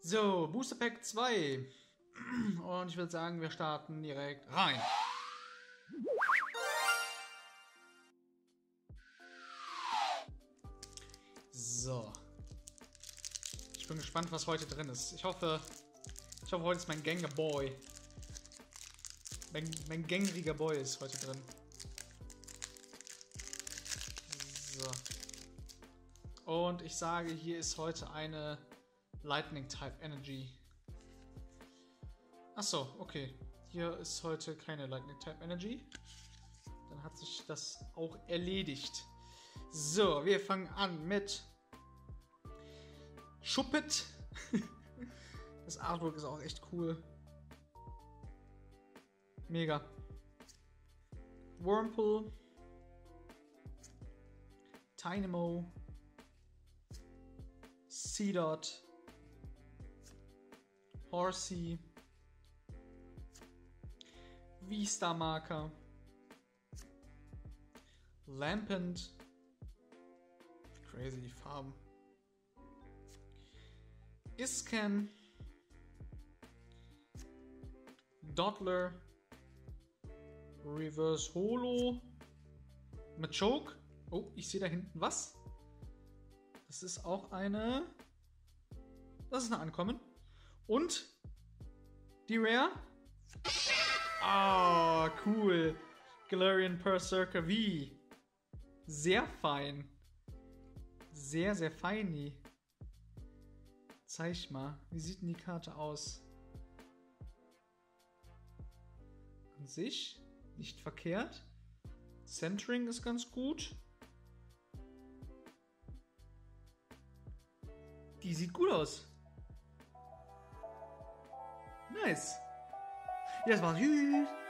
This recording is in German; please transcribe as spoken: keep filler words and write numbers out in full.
So, Booster Pack zwei. Und ich würde sagen, wir starten direkt rein. So. Ich bin gespannt, was heute drin ist. Ich hoffe, ich hoffe, heute ist mein Gänger Boy. Mein, mein gängriger Boy ist heute drin. So. Und ich sage, hier ist heute eine Lightning Type Energy. Achso, okay. Hier ist heute keine Lightning Type Energy. Dann hat sich das auch erledigt. So, wir fangen an mit Shuppet. Das Artwork ist auch echt cool. Mega. Wurmple. Tynamo. Seedot. Horsey. V-Star Marker. Lampent. Crazy, die Farben. Iscan. Dottler. Reverse Holo. Machoke. Oh, ich sehe da hinten was. Das ist auch eine... Das ist eine Ankommen. Und die Rare. Ah, oh, cool. Galarian Berserker V. Sehr fein. Sehr, sehr fein. Zeig mal. Wie sieht denn die Karte aus? An sich nicht verkehrt. Centering ist ganz gut. Die sieht gut aus. Nice. Ja, das war's. Tschüss.